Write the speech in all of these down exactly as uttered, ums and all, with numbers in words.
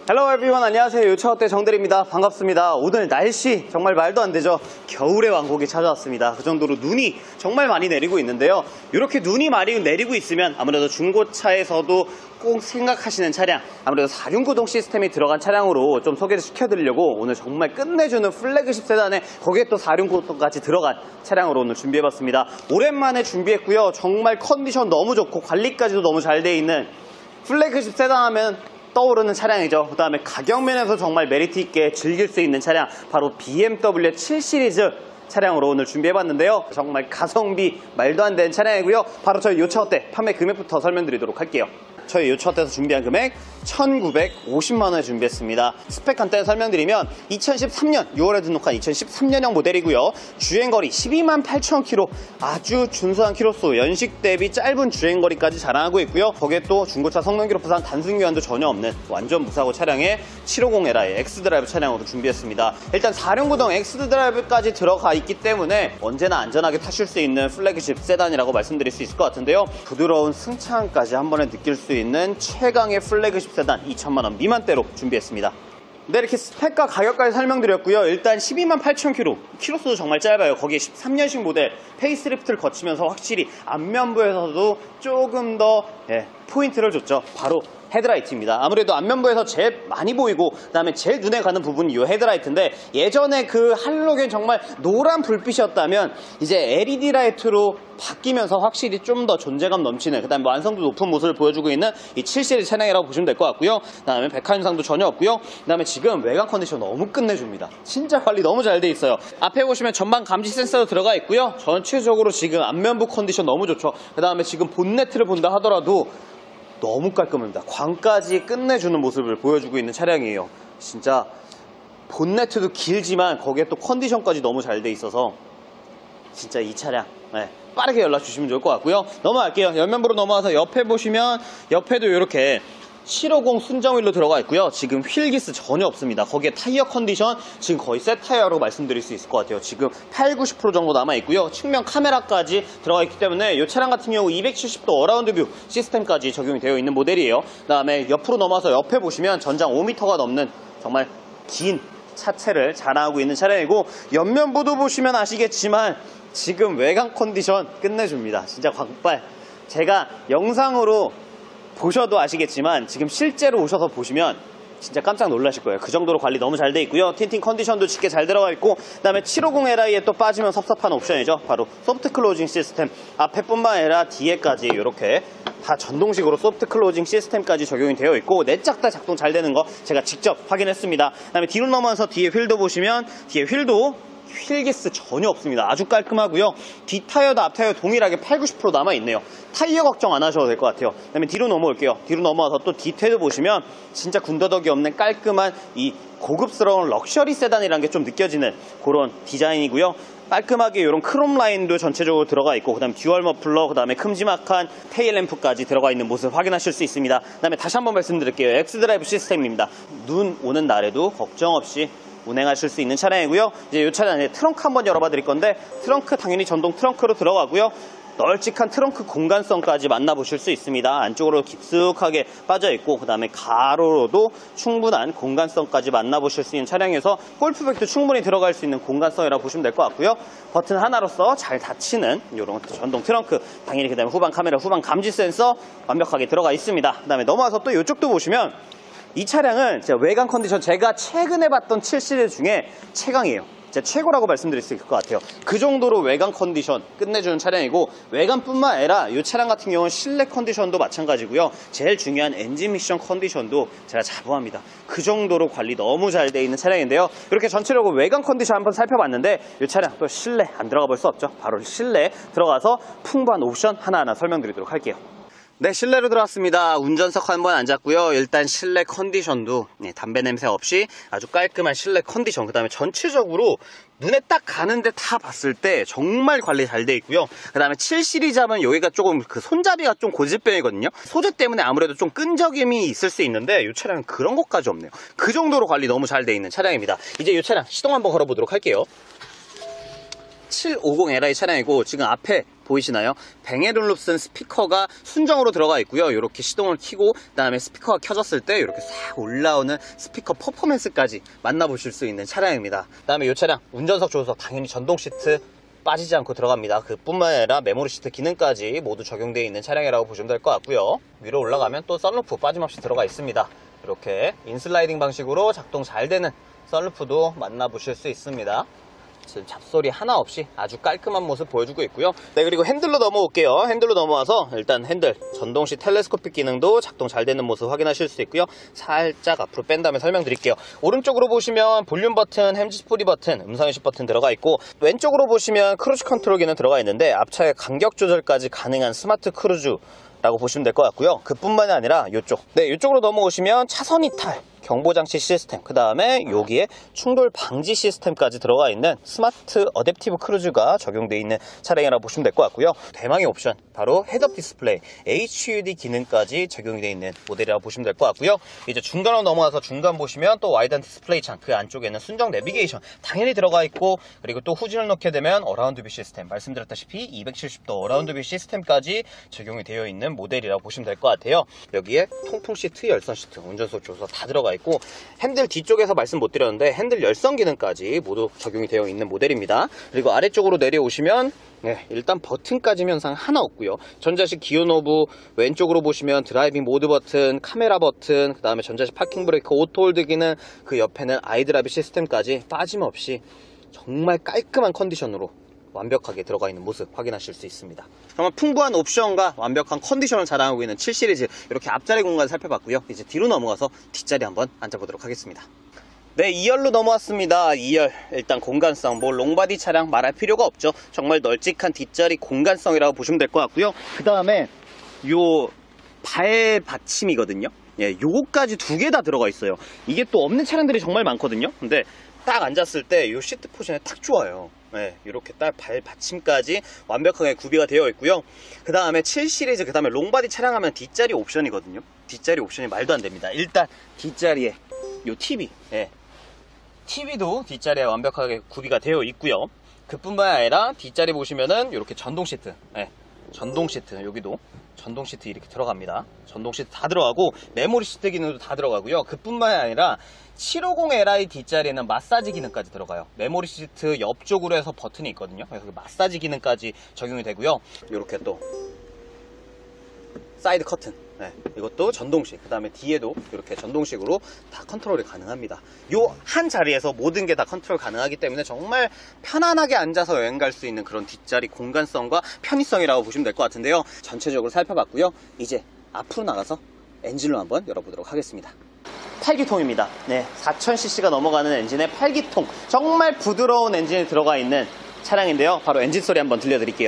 헬로 에브리원, 안녕하세요. 요차어때 정대리입니다. 반갑습니다. 오늘 날씨 정말 말도 안 되죠. 겨울의 왕국이 찾아왔습니다. 그 정도로 눈이 정말 많이 내리고 있는데요. 이렇게 눈이 많이 내리고 있으면 아무래도 중고차에서도 꼭 생각하시는 차량, 아무래도 사륜구동 시스템이 들어간 차량으로 좀 소개를 시켜드리려고 오늘 정말 끝내주는 플래그십 세단에 거기에 또 사륜구동까지 들어간 차량으로 오늘 준비해봤습니다. 오랜만에 준비했고요. 정말 컨디션 너무 좋고 관리까지도 너무 잘 돼 있는 플래그십 세단 하면 떠오르는 차량이죠. 그 다음에 가격 면에서 정말 메리트 있게 즐길 수 있는 차량, 바로 비엠더블유 칠 시리즈 차량으로 오늘 준비해봤는데요. 정말 가성비 말도 안 되는 차량이고요. 바로 저희 요차어때 판매 금액부터 설명드리도록 할게요. 저희 요차어때에서 준비한 금액 천구백오십만 원에 준비했습니다. 스펙 간단히 설명드리면 이천십삼 년 유월에 등록한 이천십삼 년형 모델이고요. 주행거리 십이만 팔천 킬로미터, 아주 준수한 키로수, 연식 대비 짧은 주행거리까지 자랑하고 있고요. 거기에 또 중고차 성능 기록 부상 단순 교환도 전혀 없는 완전 무사고 차량의 칠백오십 엘아이 엑스드라이브 차량으로 준비했습니다. 일단 사륜구동 엑스드라이브까지 들어가 있기 때문에 언제나 안전하게 타실 수 있는 플래그십 세단이라고 말씀드릴 수 있을 것 같은데요. 부드러운 승차감까지 한 번에 느낄 수 있는 최강의 플래그십 세단 이천만 원 미만대로 준비했습니다. 네, 이렇게 스펙과 가격까지 설명드렸고요. 일단 십이만 팔천 킬로미터, 키로수도 정말 짧아요. 거기에 십삼 년식 모델 페이스리프트를 거치면서 확실히 앞면부에서도 조금 더 예, 포인트를 줬죠. 바로 헤드라이트입니다. 아무래도 앞면부에서 제일 많이 보이고 그 다음에 제일 눈에 가는 부분이 이 헤드라이트인데, 예전에 그 할로겐 정말 노란 불빛이었다면 이제 엘이디 라이트로 바뀌면서 확실히 좀 더 존재감 넘치는, 그 다음에 완성도 높은 모습을 보여주고 있는 이 칠 시리즈 차량이라고 보시면 될 것 같고요. 그 다음에 백화 현상도 전혀 없고요. 그 다음에 지금 외관 컨디션 너무 끝내줍니다. 진짜 관리 너무 잘 돼 있어요. 앞에 보시면 전방 감지 센서도 들어가 있고요. 전체적으로 지금 앞면부 컨디션 너무 좋죠. 그 다음에 지금 본네트를 본다 하더라도 너무 깔끔합니다. 광까지 끝내주는 모습을 보여주고 있는 차량이에요. 진짜 본네트도 길지만 거기에 또 컨디션까지 너무 잘 돼 있어서 진짜 이 차량 네, 빠르게 연락 주시면 좋을 것 같고요. 넘어갈게요. 옆면부로 넘어와서 옆에 보시면 옆에도 이렇게 칠백오십 순정 휠로 들어가 있고요. 지금 휠기스 전혀 없습니다. 거기에 타이어 컨디션 지금 거의 새 타이어로 말씀드릴 수 있을 것 같아요. 지금 팔십, 구십 퍼센트 정도 남아있고요. 측면 카메라까지 들어가 있기 때문에 이 차량 같은 경우 이백칠십 도 어라운드 뷰 시스템까지 적용이 되어 있는 모델이에요. 그 다음에 옆으로 넘어서 옆에 보시면 전장 오 미터가 넘는 정말 긴 차체를 자랑하고 있는 차량이고, 옆면부도 보시면 아시겠지만 지금 외관 컨디션 끝내줍니다. 진짜 광빨. 제가 영상으로 보셔도 아시겠지만 지금 실제로 오셔서 보시면 진짜 깜짝 놀라실 거예요. 그 정도로 관리 너무 잘 돼 있고요. 틴팅 컨디션도 짙게 잘 들어가 있고, 그 다음에 칠백오십 엘아이에 또 빠지면 섭섭한 옵션이죠. 바로 소프트 클로징 시스템. 앞에뿐만 아니라 뒤에까지 이렇게 다 전동식으로 소프트 클로징 시스템까지 적용이 되어 있고, 내짝 다 작동 잘 되는 거 제가 직접 확인했습니다. 그 다음에 뒤로 넘어와서 뒤에 휠도 보시면 뒤에 휠도 휠기스 전혀 없습니다. 아주 깔끔하고요. 뒷 타이어도 앞 타이어 동일하게 팔십, 구십 퍼센트 남아있네요. 타이어 걱정 안 하셔도 될 것 같아요. 그 다음에 뒤로 넘어올게요. 뒤로 넘어와서 또 뒤태도 보시면 진짜 군더더기 없는 깔끔한 이 고급스러운 럭셔리 세단이라는 게 좀 느껴지는 그런 디자인이고요. 깔끔하게 이런 크롬 라인도 전체적으로 들어가 있고, 그 다음에 듀얼 머플러, 그 다음에 큼지막한 테일 램프까지 들어가 있는 모습 확인하실 수 있습니다. 그 다음에 다시 한번 말씀드릴게요. 엑스드라이브 시스템입니다. 눈 오는 날에도 걱정 없이 운행하실 수 있는 차량이고요. 이제 이 차량 이제 트렁크 한번 열어봐 드릴 건데, 트렁크 당연히 전동 트렁크로 들어가고요. 널찍한 트렁크 공간성까지 만나보실 수 있습니다. 안쪽으로 깊숙하게 빠져있고, 그 다음에 가로로도 충분한 공간성까지 만나보실 수 있는 차량에서 골프백도 충분히 들어갈 수 있는 공간성이라고 보시면 될 것 같고요. 버튼 하나로서 잘 닫히는 이런 전동 트렁크, 당연히 그 다음에 후방 카메라, 후방 감지 센서 완벽하게 들어가 있습니다. 그 다음에 넘어와서 또 이쪽도 보시면 이 차량은 진짜 외관 컨디션 제가 최근에 봤던 칠 시리즈 중에 최강이에요. 진짜 최고라고 말씀드릴 수 있을 것 같아요. 그 정도로 외관 컨디션 끝내주는 차량이고, 외관뿐만 아니라 이 차량 같은 경우는 실내 컨디션도 마찬가지고요. 제일 중요한 엔진 미션 컨디션도 제가 자부합니다. 그 정도로 관리 너무 잘 돼 있는 차량인데요. 이렇게 전체적으로 외관 컨디션 한번 살펴봤는데, 이 차량 또 실내 안 들어가 볼 수 없죠. 바로 실내 들어가서 풍부한 옵션 하나하나 설명드리도록 할게요. 네, 실내로 들어왔습니다. 운전석 한번 앉았고요. 일단 실내 컨디션도 네, 담배 냄새 없이 아주 깔끔한 실내 컨디션, 그 다음에 전체적으로 눈에 딱 가는데 다 봤을 때 정말 관리 잘 돼 있고요. 그 다음에 칠 시리즈 하면 여기가 조금 그 손잡이가 좀 고질병이거든요. 소재 때문에 아무래도 좀 끈적임이 있을 수 있는데 이 차량은 그런 것까지 없네요. 그 정도로 관리 너무 잘 돼 있는 차량입니다. 이제 이 차량 시동 한번 걸어보도록 할게요. 칠백오십 엘아이 차량이고, 지금 앞에 보이시나요? 뱅앤올룹슨 스피커가 순정으로 들어가 있고요. 이렇게 시동을 켜고 그다음에 스피커가 켜졌을 때 이렇게 싹 올라오는 스피커 퍼포먼스까지 만나보실 수 있는 차량입니다. 그다음에 이 차량 운전석 조수석 당연히 전동 시트 빠지지 않고 들어갑니다. 그뿐만 아니라 메모리 시트 기능까지 모두 적용되어 있는 차량이라고 보시면 될 것 같고요. 위로 올라가면 또 썬루프 빠짐없이 들어가 있습니다. 이렇게 인슬라이딩 방식으로 작동 잘 되는 썬루프도 만나보실 수 있습니다. 지금 잡소리 하나 없이 아주 깔끔한 모습 보여주고 있고요. 네, 그리고 핸들로 넘어올게요. 핸들로 넘어와서 일단 핸들 전동식 텔레스코픽 기능도 작동 잘 되는 모습 확인하실 수 있고요. 살짝 앞으로 뺀 다음에 설명드릴게요. 오른쪽으로 보시면 볼륨 버튼, 핸즈프리 버튼, 음성인식 버튼 들어가 있고, 왼쪽으로 보시면 크루즈 컨트롤 기능 들어가 있는데 앞차의 간격 조절까지 가능한 스마트 크루즈 라고 보시면 될 것 같고요. 그뿐만이 아니라 이쪽, 네, 이쪽으로 넘어오시면 차선 이탈 경보장치 시스템, 그 다음에 여기에 충돌 방지 시스템까지 들어가 있는 스마트 어댑티브 크루즈가 적용되어 있는 차량이라고 보시면 될 것 같고요. 대망의 옵션, 바로 헤드업 디스플레이 에이치 유 디 기능까지 적용이 되어 있는 모델이라고 보시면 될 것 같고요. 이제 중간으로 넘어와서 중간 보시면 또 와이드한 디스플레이 창, 그 안쪽에는 순정 내비게이션 당연히 들어가 있고, 그리고 또 후진을 넣게 되면 어라운드 뷰 시스템, 말씀드렸다시피 이백칠십 도 어라운드 뷰 시스템까지 적용이 되어 있는 모델이라고 보시면 될 것 같아요. 여기에 통풍 시트, 열선 시트, 운전석 조수석 다 들어가 있고, 핸들 뒤쪽에서 말씀 못 드렸는데 핸들 열선 기능까지 모두 적용이 되어 있는 모델입니다. 그리고 아래쪽으로 내려오시면 네, 일단 버튼까지 현상 하나 없고요. 전자식 기어 노브, 왼쪽으로 보시면 드라이빙 모드 버튼, 카메라 버튼, 그 다음에 전자식 파킹 브레이크, 오토 홀드 기능, 그 옆에는 아이드라이브 시스템까지 빠짐없이 정말 깔끔한 컨디션으로 완벽하게 들어가 있는 모습 확인하실 수 있습니다. 정말 풍부한 옵션과 완벽한 컨디션을 자랑하고 있는 칠 시리즈, 이렇게 앞자리 공간 살펴봤고요. 이제 뒤로 넘어가서 뒷자리 한번 앉아보도록 하겠습니다. 네, 이 열로 넘어왔습니다. 이 열, 일단 공간성, 뭐 롱바디 차량 말할 필요가 없죠. 정말 널찍한 뒷자리 공간성이라고 보시면 될 것 같고요. 그 다음에 요 발 받침이거든요. 예, 요거까지 두 개 다 들어가 있어요. 이게 또 없는 차량들이 정말 많거든요. 근데 딱 앉았을 때 요 시트 포지션이 딱 좋아요. 네, 이렇게 딱 발 받침까지 완벽하게 구비가 되어 있고요. 그 다음에 칠 시리즈, 그 다음에 롱바디 차량하면 뒷자리 옵션이거든요. 뒷자리 옵션이 말도 안 됩니다. 일단 뒷자리에 요 티비, 예, 티비도 뒷자리에 완벽하게 구비가 되어 있고요. 그뿐만 아니라 뒷자리 보시면은 이렇게 전동 시트, 예, 전동 시트, 여기도 전동 시트 이렇게 들어갑니다. 전동 시트 다 들어가고 메모리 시트 기능도 다 들어가고요. 그뿐만 아니라 칠오공 엘 아이 뒷자리에는 마사지 기능까지 들어가요. 메모리 시트 옆쪽으로 해서 버튼이 있거든요. 그래서 그 마사지 기능까지 적용이 되고요. 이렇게 또 사이드 커튼, 네, 이것도 전동식, 그 다음에 뒤에도 이렇게 전동식으로 다 컨트롤이 가능합니다. 요 한 자리에서 모든 게 다 컨트롤 가능하기 때문에 정말 편안하게 앉아서 여행 갈 수 있는 그런 뒷자리 공간성과 편의성이라고 보시면 될 것 같은데요. 전체적으로 살펴봤고요. 이제 앞으로 나가서 엔진로 한번 열어보도록 하겠습니다. 팔 기통입니다. 네, 사천 씨씨가 넘어가는 엔진의 팔 기통, 정말 부드러운 엔진이 들어가 있는 차량인데요. 바로 엔진 소리 한번 들려드릴게요.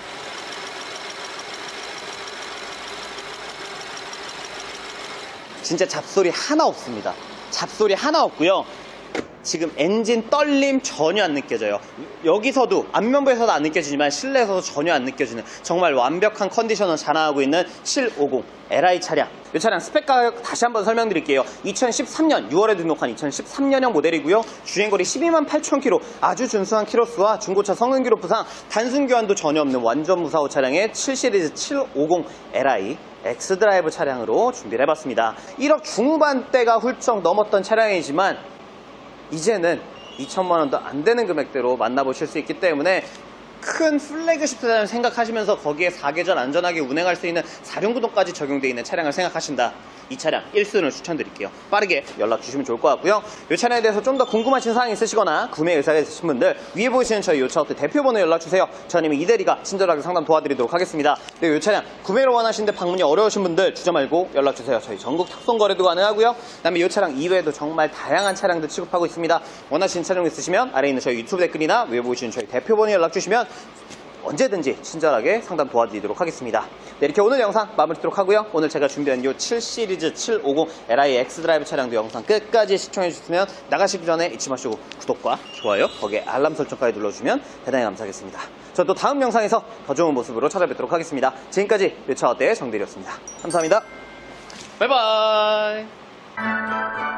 진짜 잡소리 하나 없습니다. 잡소리 하나 없고요. 지금 엔진 떨림 전혀 안 느껴져요. 여기서도 앞면부에서도 안 느껴지지만 실내에서도 전혀 안 느껴지는 정말 완벽한 컨디션을 자랑하고 있는 칠오공 엘 아이 차량. 이 차량 스펙 가격 다시 한번 설명드릴게요. 이천십삼 년 유월에 등록한 이천십삼 년형 모델이고요. 주행거리 십이만 팔천 킬로미터, 아주 준수한 키로수와 중고차 성능 기록부상 단순 교환도 전혀 없는 완전 무사호 차량의 칠 시리즈 칠오공 엘 아이 엑스드라이브 차량으로 준비를 해봤습니다. 일억 중반대가 훌쩍 넘었던 차량이지만 이제는 이천만 원도 안 되는 금액대로 만나보실 수 있기 때문에 큰 플래그십을 생각하시면서 거기에 사계절 안전하게 운행할 수 있는 사륜구동까지 적용되어 있는 차량을 생각하신다. 이 차량 일 순을 추천드릴게요. 빠르게 연락 주시면 좋을 것 같고요. 이 차량에 대해서 좀 더 궁금하신 사항이 있으시거나 구매 의사가 있으신 분들 위에 보이시는 저희 요차업체 대표번호 연락 주세요. 저는 이 대리가 친절하게 상담 도와드리도록 하겠습니다. 그리고 이 차량 구매를 원하시는데 방문이 어려우신 분들 주저 말고 연락 주세요. 저희 전국 탁송 거래도 가능하고요. 그다음에 이 차량 이외에도 정말 다양한 차량들 취급하고 있습니다. 원하시는 차량 있으시면 아래에 있는 저희 유튜브 댓글이나 위에 보이시는 저희 대표번호 연락 주시면 언제든지 친절하게 상담 도와드리도록 하겠습니다. 네, 이렇게 오늘 영상 마무리 짓도록 하고요. 오늘 제가 준비한 이 칠 시리즈 칠오공 엘 아이 엑스드라이브 차량도 영상 끝까지 시청해 주셨으면 나가시기 전에 잊지 마시고 구독과 좋아요, 거기에 알람 설정까지 눌러주시면 대단히 감사하겠습니다. 저도 다음 영상에서 더 좋은 모습으로 찾아뵙도록 하겠습니다. 지금까지 내 차 어때의 정대리였습니다. 감사합니다. 바이바이.